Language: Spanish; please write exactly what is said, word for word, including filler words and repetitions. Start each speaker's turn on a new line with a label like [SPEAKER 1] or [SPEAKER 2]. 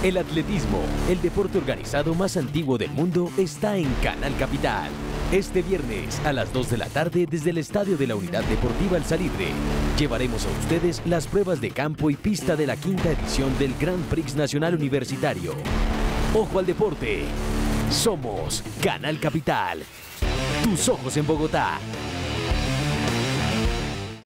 [SPEAKER 1] El atletismo, el deporte organizado más antiguo del mundo, está en Canal Capital. Este viernes a las dos de la tarde desde el estadio de la Unidad Deportiva El Salitre, llevaremos a ustedes las pruebas de campo y pista de la quinta edición del Grand Prix Nacional Universitario. ¡Ojo al deporte! Somos Canal Capital. Tus ojos en Bogotá.